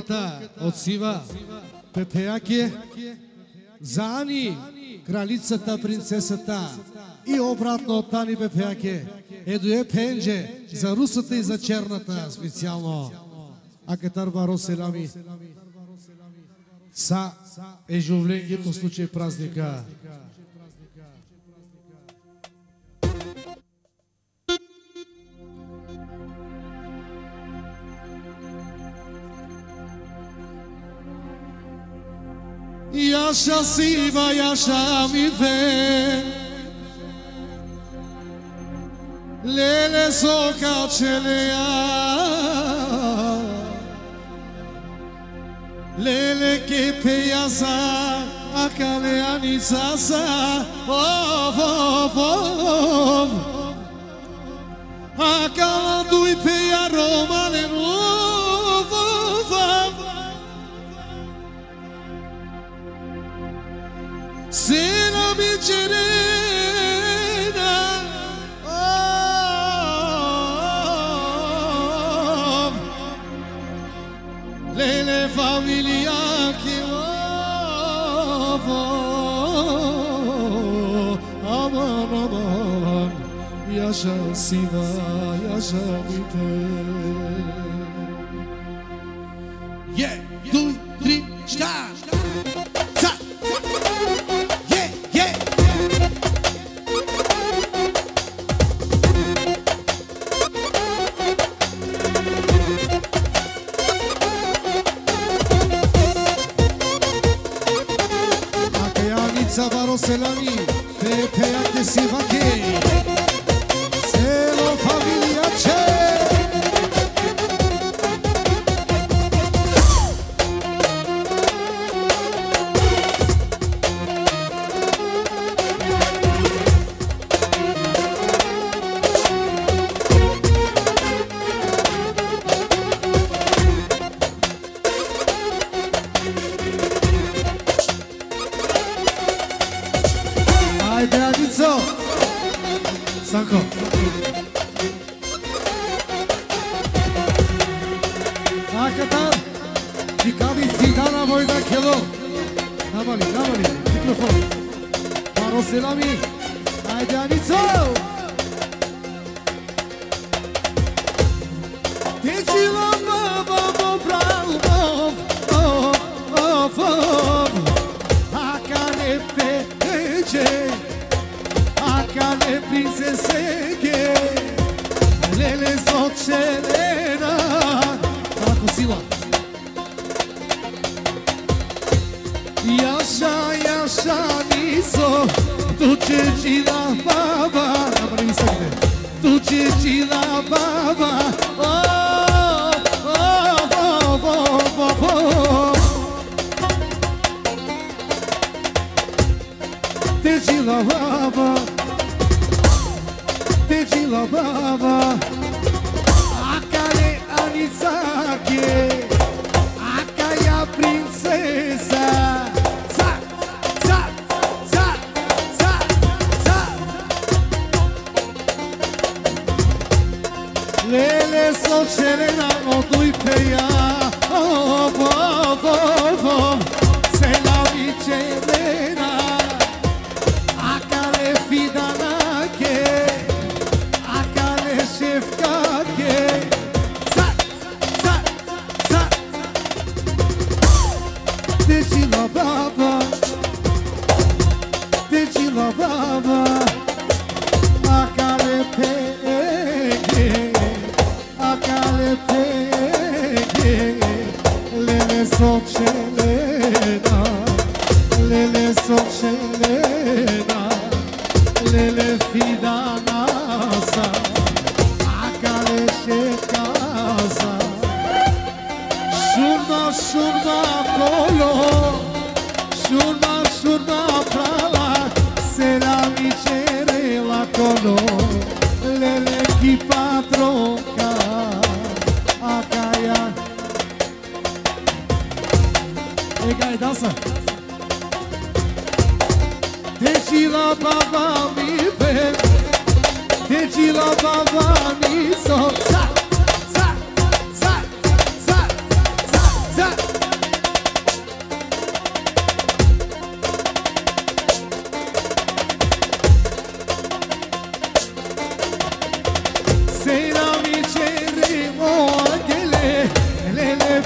от Сива, Пепеяке, за Ани, кралицата, принцесата и обратно от Ани Пепеяке, Едуе Пенже, за русата и за черната специално. Акетар Баро Селами, са ежовленги по случай празника. Yaşa Siva yaşa mive Lele soka çeleya Lele kepe yasa Akale anisasa Of of of Akala duipe ya romale Of of of Sena mi cerena Lele familia che aman aman Yaşa Siva yaşa bite Yeah, 2, 3, start! Sabaro Selami, Pepeyate Sivake, Selo Familiace. Sanko. Hakikaten Dikami Fidana boyda kilo. Namali, mikrofon. Baro Selami. Haydi Anitso. Tecilama babo bravo. Of. Hakane peche. Akale princeseke Lele sočelena Tako sila Yaşa niso Tu čečila baba Namari mi sakne Tu čečila baba Tečila baba Tečila baba Akale anicake Akaja princesa Za Lele sočelena Oduj peja Selami čelena Akale fidanake Akale šefkake Za Tečila baba Akale peke Lele sočelena Lele fidanasa Akale šefkasa Šurna kolo Šurna prava Selami cerela kolo Lele ki patronka Akaja Egaj dansa Tečila baba mi ben Tečila baba mi so Za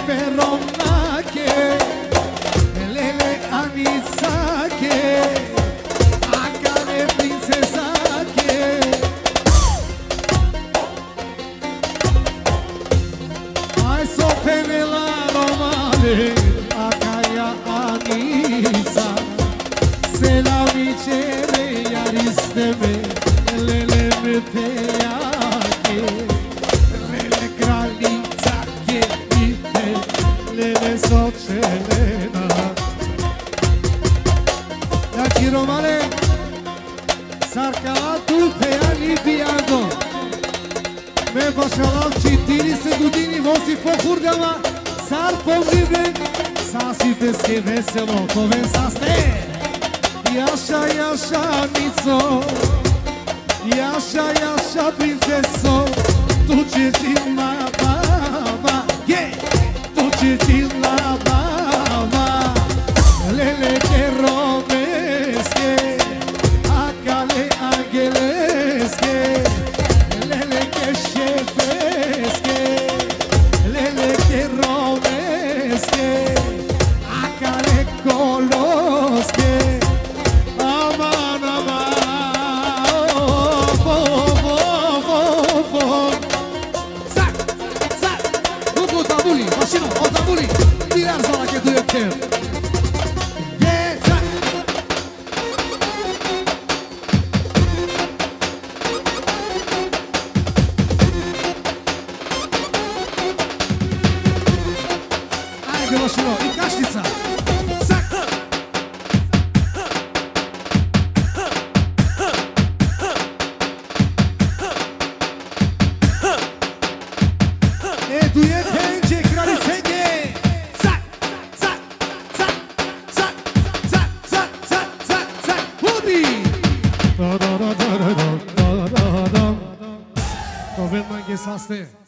Veronache, lele Anisache, Acare princesache. Hai sopene la romane, Acaia Anisa, se la micere iaristeme, lele meteache, lele kraljicache, lele sočelena. Znači romane, Sarkalatu Pejani Bianco, me başalam 40 години вози по хургама, сар помнибен, сасите ске весело, ковен састе. Яша, яша, Ницо, яша, яша, принцесо, туче чилна баба, туче чилна баба, леле ке ромеске, акале ангелеске, lele che șefesche, lele che romesche, acale colosche, aman aman, sac, sac, Gugu tabuli, mașină, o tabuli, mirează la che tu e cher. Mașină, i cașnița! Sac! Eduje pędzie, kralicenie! Sac! Sac! Sac! Sac! Sac! Sac! Sac! Sac! Sac! Hubi! To ven mai ghesaste.